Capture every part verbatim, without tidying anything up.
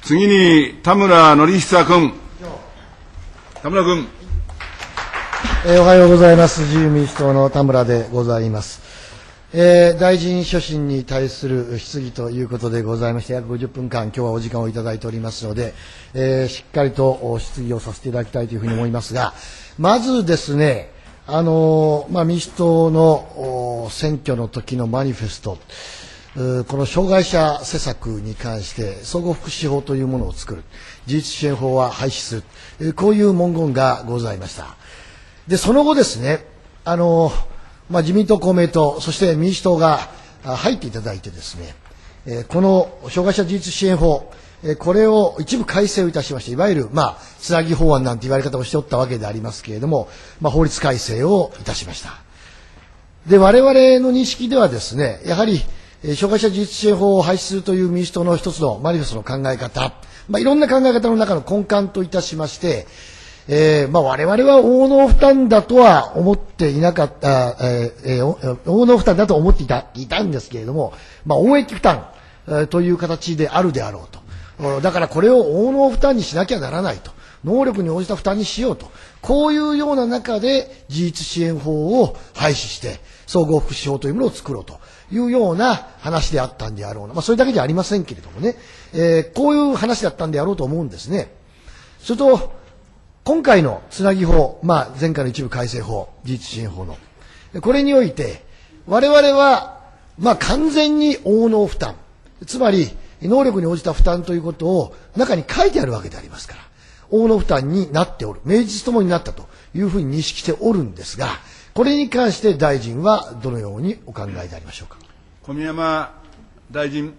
次に田村典久君。田村君。 えー、おはようございます。自由民主党の田村でございます。えー、大臣所信に対する質疑ということでございまして、約ごじゅっぷんかん、今日はお時間をいただいておりますので、えー、しっかりと質疑をさせていただきたいというふうに思いますが、まずですね、あのーまあ、民主党の選挙の時のマニフェスト、この障害者施策に関して総合福祉法というものを作る、自立支援法は廃止する、こういう文言がございました。でその後ですね、あの、まあ、自民党、公明党、そして民主党が入っていただいてですね、この障害者自立支援法、これを一部改正をいたしまして、いわゆる、まあ、つなぎ法案なんて言われ方をしておったわけでありますけれども、まあ、法律改正をいたしました。で、我々の認識ではですね、やはり、障害者自立支援法を廃止するという民主党の一つのマニフェストの考え方、まあ、いろんな考え方の中の根幹といたしまして、えーまあ、我々は応能負担だとは思っていなかった、えーえー、応能負担だと思っていたいたんですけれども、まあ、応益負担、えー、という形であるであろうと。だからこれを応能負担にしなきゃならないと。能力に応じた負担にしようと。こういうような中で自立支援法を廃止して、総合福祉法というものを作ろうというような話であったんであろうな。まあ、それだけじゃありませんけれどもね、えー、こういう話だったんであろうと思うんですね。それと、今回のつなぎ法、まあ、前回の一部改正法、自立支援法の、これにおいて、我々は、まあ、完全に応能負担、つまり、能力に応じた負担ということを中に書いてあるわけでありますから、応能負担になっておる、名実ともになったというふうに認識しておるんですが、これに関して大臣はどのようにお考えでありましょうか。 小宮山大臣。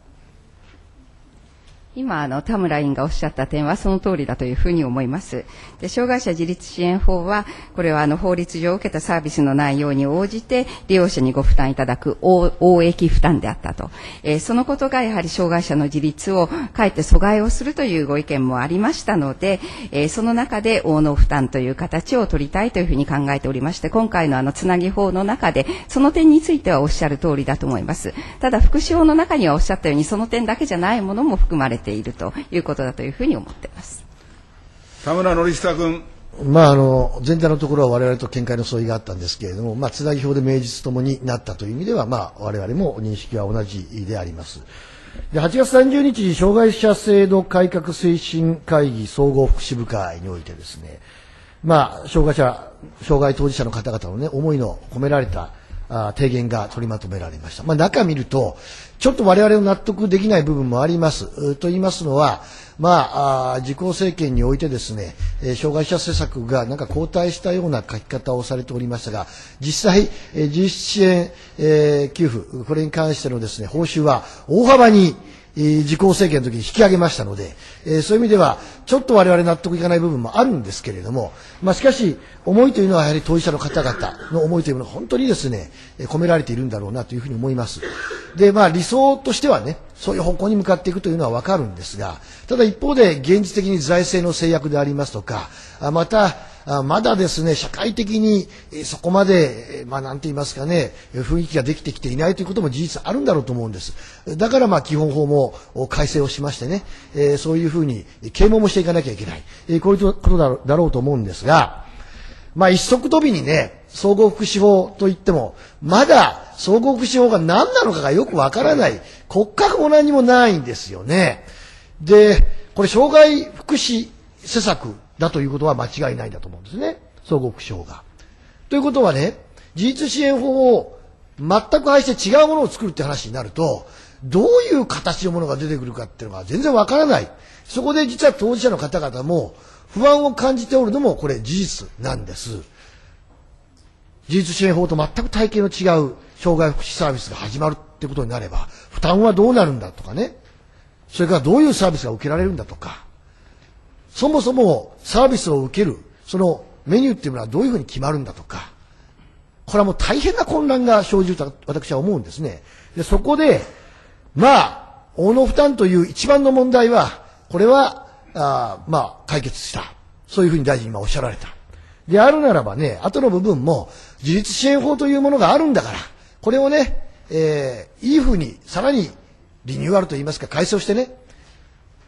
今あの田村委員がおっしゃった点はその通りだというふうに思います。で、障害者自立支援法はこれはあの法律上受けたサービスの内容に応じて利用者にご負担いただく応益負担であったと、えー、そのことがやはり障害者の自立をかえって阻害をするというご意見もありましたので、えー、その中で応能負担という形を取りたいというふうに考えておりまして、今回のあのつなぎ法の中でその点についてはおっしゃる通りだと思います。ただ福祉法の中にはおっしゃったようにその点だけじゃないものも含まれているということだというふうに思っています。 田村典久君。 まあ、あの全体のところは我々と見解の相違があったんですけれども、まあ、つなぎ法で名実ともになったという意味では、まあ、我々も認識は同じであります。ではちがつさんじゅうにち、障害者制度改革推進会議総合福祉部会においてですね、まあ、障害者、障害当事者の方々の、ね、思いの込められたあ提言が取りまとめられました。まあ、中見ると、ちょっと我々の納得できない部分もあります。と言いますのは、まあ、あ自公政権においてですね、えー、障害者施策がなんか後退したような書き方をされておりましたが、実際、えー、自立支援、えー、給付、これに関してのですね、報酬は大幅に、えー、自公政権の時に引き上げましたので、えー、そういう意味では、ちょっと我々納得いかない部分もあるんですけれども、まあ、しかし、思いというのはやはり当事者の方々の思いというのは本当にですね、込められているんだろうなというふうに思います。で、まあ理想としてはね、そういう方向に向かっていくというのはわかるんですが、ただ一方で現実的に財政の制約でありますとか、また、まだですね、社会的にそこまで、まあなんて言いますかね、雰囲気ができてきていないということも事実あるんだろうと思うんです。だからまあ基本法も改正をしましてね、そういうふうに啓蒙もしていかなきゃいけない。こういうことだろうと思うんですが、まあ一足飛びにね、総合福祉法といっても、まだ総合福祉法が何なのかがよくわからない。骨格も何もないんですよね。で、これ障害福祉施策だということは間違いないんだと思うんですね。総合福祉法が。ということはね、自立支援法を全く廃して違うものを作るって話になると、どういう形のものが出てくるかっていうのが全然わからない。そこで実は当事者の方々も不安を感じておるのもこれ事実なんです。自立支援法と全く体系の違う障害福祉サービスが始まるってことになれば、負担はどうなるんだとかね、それからどういうサービスが受けられるんだとか、そもそもサービスを受ける、そのメニューっていうのはどういうふうに決まるんだとか、これはもう大変な混乱が生じると私は思うんですね。で、そこで、まあ、応能負担という一番の問題は、これは、あまあ、解決した。そういうふうに大臣今おっしゃられた。であるならばね、後の部分も自立支援法というものがあるんだから、これをね、えー、いいふうにさらにリニューアルといいますか改正をしてね、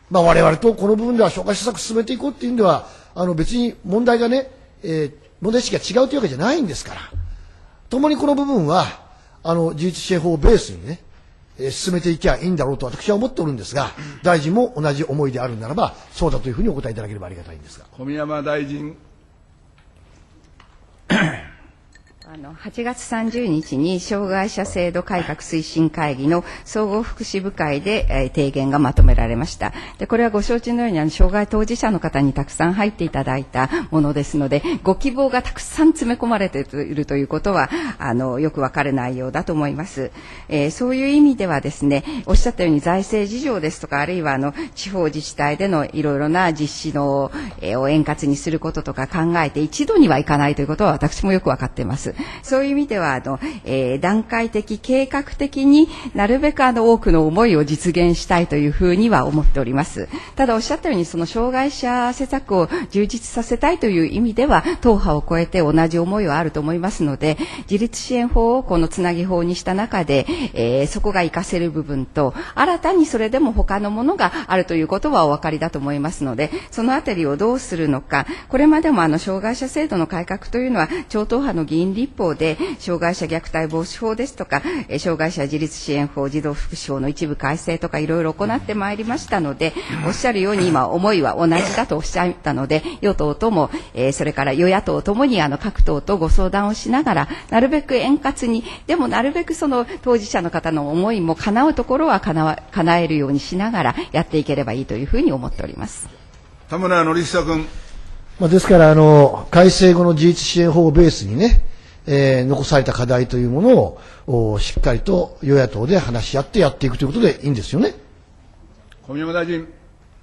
まあ、我々とこの部分では障害者施策進めていこうっていうんでは、あの別に問題がね、えー、問題意識が違うというわけじゃないんですから、共にこの部分は、あの、自立支援法をベースにね、えー、進めていけばいいんだろうと私は思っておるんですが、大臣も同じ思いであるならば、そうだというふうにお答えいただければありがたいんですが。 小宮山大臣。 あのはちがつさんじゅうにちに障害者制度改革推進会議の総合福祉部会で、えー、提言がまとめられました。でこれはご承知のようにあの障害当事者の方にたくさん入っていただいたものですので、ご希望がたくさん詰め込まれているということはあのよくわかる内容だと思います。えー、そういう意味ではですね、おっしゃったように財政事情ですとか、あるいはあの地方自治体でのいろいろな実施の、えー、を円滑にすることとか考えて一度にはいかないということは私もよくわかっています。そういう意味ではあの、えー、段階的計画的になるべくあの多くの思いを実現したいというふうには思っております。ただおっしゃったようにその障害者施策を充実させたいという意味では党派を超えて同じ思いはあると思いますので、自立支援法をこのつなぎ法にした中で、えー、そこが活かせる部分と新たにそれでも他のものがあるということはお分かりだと思いますので、そのあたりをどうするのか。これまでもあの障害者制度の改革というのは超党派の議員立法で障害者虐待防止法ですとか、障害者自立支援法、児童福祉法の一部改正とかいろいろ行ってまいりましたので、おっしゃるように今思いは同じだとおっしゃったので、与党とも、えー、それから与野党ともにあの各党とご相談をしながら、なるべく円滑に、でもなるべくその当事者の方の思いも叶うところは叶わ叶えるようにしながらやっていければいいというふうに思っております。 田村典久君。 まあ、ですからあの改正後の自立支援法をベースにね、えー、残された課題というものをしっかりと与野党で話し合ってやっていくということでいいんですよね。 小宮山大臣。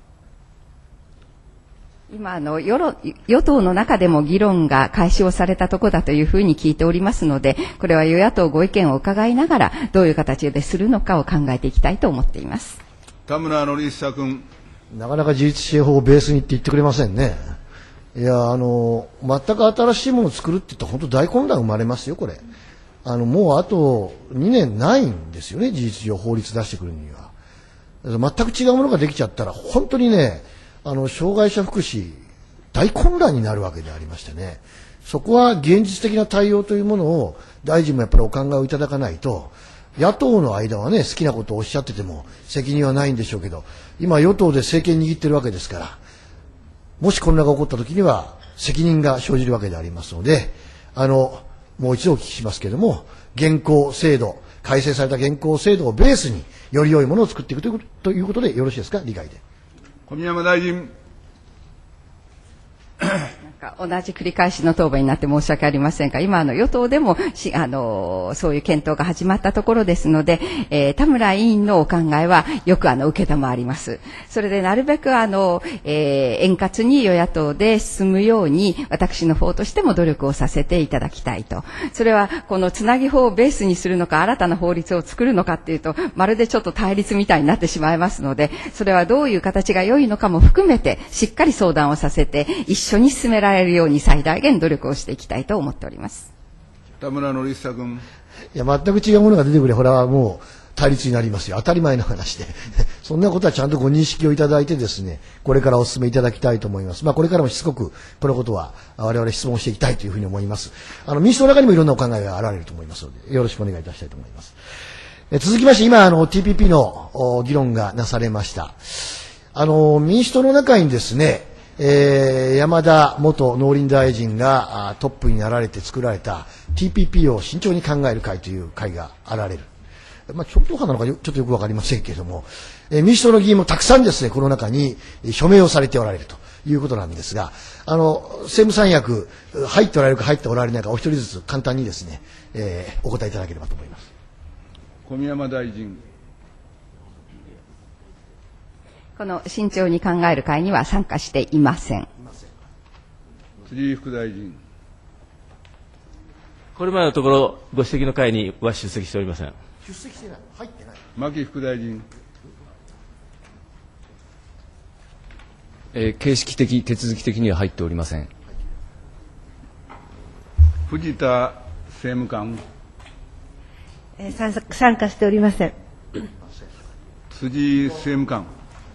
今あの与、与党の中でも議論が開始をされたところだというふうに聞いておりますので、これは与野党ご意見を伺いながらどういう形でするのかを考えていきたいと思っています。 田村典久君。 なかなか自立支援法をベースにって言ってくれませんね。いや、あの全く新しいものを作るって言ったら本当大混乱生まれますよ、これ。あのもうあとにねんないんですよね、事実上法律出してくるには。全く違うものができちゃったら本当にね、あの障害者福祉大混乱になるわけでありましてね、そこは現実的な対応というものを大臣もやっぱりお考えをいただかないと、野党の間はね好きなことをおっしゃってても責任はないんでしょうけど、今与党で政権握ってるわけですから、もし混乱が起こったときには責任が生じるわけでありますので、あのもう一度お聞きしますけれども、現行制度、改正された現行制度をベースにより良いものを作っていくということ、ということでよろしいですか、理解で。 小宮山大臣。 同じ繰り返しの答弁になって申し訳ありませんが、今あの与党でもしあのそういう検討が始まったところですので、えー、田村委員のお考えはよくあの受けたまわります。それでなるべくあの、えー、円滑に与野党で進むように私の方としても努力をさせていただきたいと。それはこのつなぎ法をベースにするのか新たな法律を作るのかっていうとまるでちょっと対立みたいになってしまいますので、それはどういう形が良いのかも含めてしっかり相談をさせて一緒に進められるように最大限努力をしていきたいと思っております。 田村典久君。 いや、全く違うものが出てくれ、これはもう対立になりますよ、当たり前の話でそんなことはちゃんとご認識をいただいてですね、これからお進めいただきたいと思います。まあ、これからもしつこくこのことは我々質問していきたいというふうに思います。あの民主党の中にもいろんなお考えが現れると思いますので、よろしくお願いいたしたいと思います。え続きまして今あの ティーピーピー の議論がなされました。あの民主党の中にですね、えー、山田元農林大臣がトップになられて作られた ティーピーピー を慎重に考える会という会が現れる。まあ、超党派なのかちょっとよくわかりませんけれども、えー、民主党の議員もたくさんですね、この中に署名をされておられるということなんですが、あの政務三役入っておられるか入っておられないかお一人ずつ簡単にですね、えー、お答えいただければと思います。 小宮山大臣。 この慎重に考える会には参加していません。 辻井副大臣。 これまでのところご指摘の会には出席しておりません。 出席してない、入ってない。 牧副大臣。 えー、形式的、手続き的には入っておりません。 藤田政務官。 えー、参加しておりません。 辻政務官。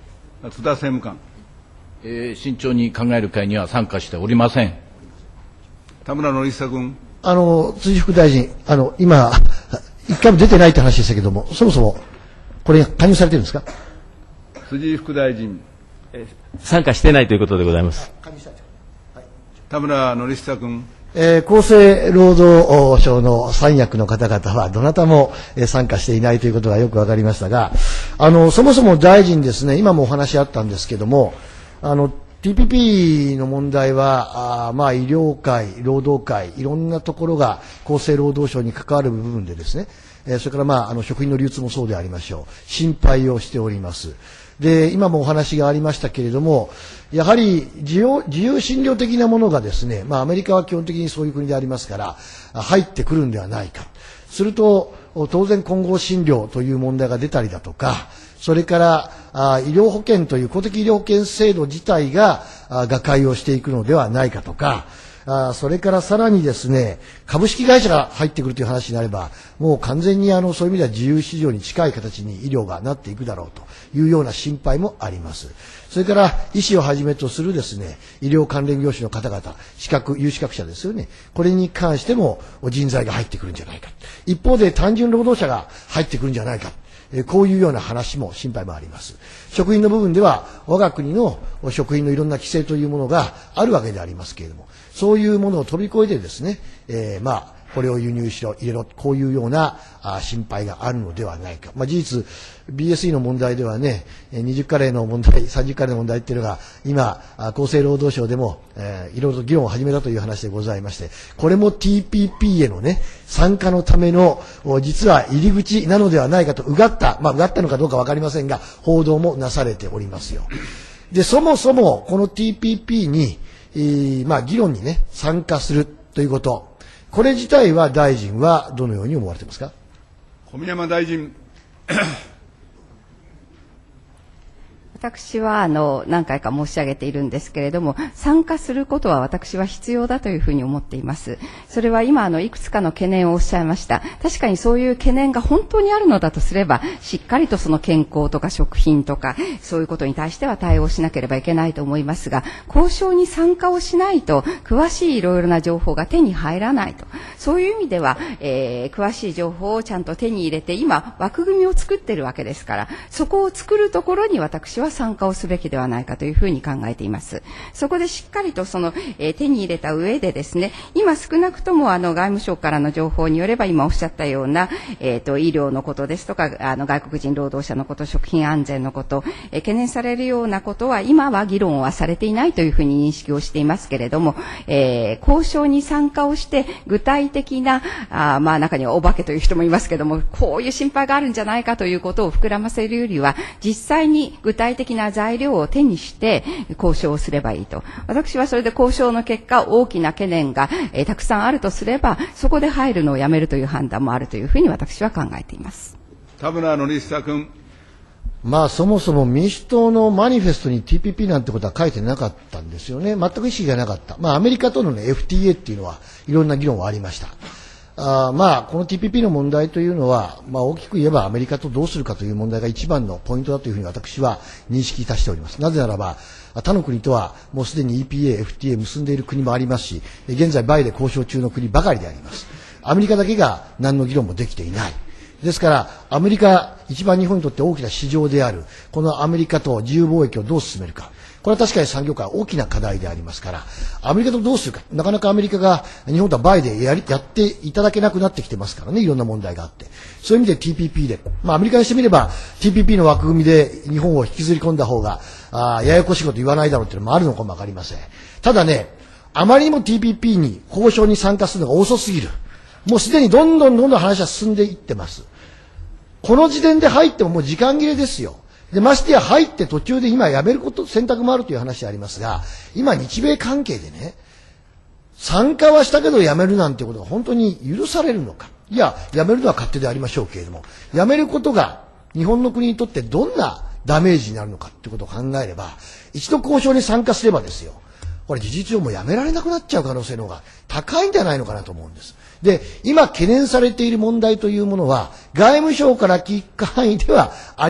津田政務官。 えー、慎重に考える会には参加しておりません。 田村典久君。 あの、辻副大臣、あの、今、一回も出てないって話でしたけども、そもそも、これ加入されてるんですか？ 辻副大臣。 参加してないということでございます。 田村典久君。 えー、厚生労働省の三役の方々はどなたも、えー、参加していないということがよくわかりましたが、あの、そもそも大臣ですね、今もお話あったんですけども、あの、ティーピーピー の問題は、あまあ、医療界、労働界、いろんなところが厚生労働省に関わる部分でですね、えー、それからまあ、あの、食品の流通もそうでありましょう。心配をしております。で、今もお話がありましたけれども、やはり自由、自由診療的なものがですね、まあアメリカは基本的にそういう国でありますから、入ってくるんではないか。すると、当然混合診療という問題が出たりだとか、それからあ医療保険という公的医療保険制度自体があ瓦解をしていくのではないかとか、あそれからさらにですね、株式会社が入ってくるという話になれば、もう完全にあのそういう意味では自由市場に近い形に医療がなっていくだろうというような心配もあります。それから医師をはじめとするですね、医療関連業種の方々、資格、有資格者ですよね。これに関しても人材が入ってくるんじゃないか。一方で単純労働者が入ってくるんじゃないか。こういうような話も心配もあります。食品の部分では我が国の食品のいろんな規制というものがあるわけでありますけれども、そういうものを飛び越えてですね、えー、まあこれを輸入しろ、入れろ、こういうようなあ心配があるのではないか。まあ事実、ビーエスイー の問題ではね、にじゅうカレーの問題、さんじゅうカレーの問題っていうのが、今、厚生労働省でも、えー、いろいろと議論を始めたという話でございまして、これも ティーピーピー へのね、参加のための、実は入り口なのではないかと、うがった、まあうがったのかどうかわかりませんが、報道もなされておりますよ。で、そもそも、この ティーピーピー に、えー、まあ議論にね、参加するということ、これ自体は大臣はどのように思われていますか。 小宮山大臣。 私はあの何回か申し上げているんですけれども、参加することは私は必要だというふうに思っています。それは今あのいくつかの懸念をおっしゃいました。確かにそういう懸念が本当にあるのだとすれば、しっかりとその健康とか食品とかそういうことに対しては対応しなければいけないと思いますが、交渉に参加をしないと詳しいいろいろな情報が手に入らないと。そういう意味では、えー、詳しい情報をちゃんと手に入れて今枠組みを作っているわけですから、そこを作るところに私は参加をすべきではないかというふうに考えています。そこでしっかりとその、えー、手に入れた上でですね、今少なくともあの外務省からの情報によれば、今おっしゃったような、えー、と医療のことですとか、あの外国人労働者のこと、食品安全のこと、えー、懸念されるようなことは今は議論はされていないというふうに認識をしていますけれども、えー、交渉に参加をして具体的なあまあ中にはお化けという人もいますけれども、こういう心配があるんじゃないかということを膨らませるよりは、実際に具体的な材料を手にして交渉をすればいいと。私はそれで交渉の結果、大きな懸念が、えー、たくさんあるとすれば、そこで入るのをやめるという判断もあるというふうに私は考えています。 田村典久君。 まあそもそも民主党のマニフェストに ティーピーピー なんてことは書いてなかったんですよね。全く意識がなかった。まあアメリカとの、ね、エフティーエー っていうのはいろんな議論はありました。あまあこの ティーピーピー の問題というのは、まあ、大きく言えばアメリカとどうするかという問題が一番のポイントだというふうに私は認識いたしております。なぜならば他の国とはもうすでに イーピーエー、エフティーエー 結んでいる国もありますし、現在バイで交渉中の国ばかりであります。アメリカだけが何の議論もできていない。ですからアメリカ、一番日本にとって大きな市場であるこのアメリカと自由貿易をどう進めるか、これは確かに産業界大きな課題でありますから、アメリカとどうするか、なかなかアメリカが日本とはバイでやりやっていただけなくなってきてますからね、いろんな問題があって、そういう意味で ティーピーピー で、まあアメリカにしてみれば ティーピーピー の枠組みで日本を引きずり込んだ方があややこしいこと言わないだろうっていうのもあるのかもわかりません。ただね、あまりにも ティーピーピー に交渉に参加するのが遅すぎる。もうすでにどんどんどんどん話は進んでいってます。この時点で入ってももう時間切れですよ。で、ましてや入って途中で今やめること、選択もあるという話でありますが、今日米関係でね、参加はしたけどやめるなんてことが本当に許されるのか。いや、やめるのは勝手でありましょうけれども、やめることが日本の国にとってどんなダメージになるのかってことを考えれば、一度交渉に参加すればですよ、これ事実上もうやめられなくなっちゃう可能性の方が高いんじゃないのかなと思うんです。で、今懸念されている問題というものは、外務省から聞く範囲ではあり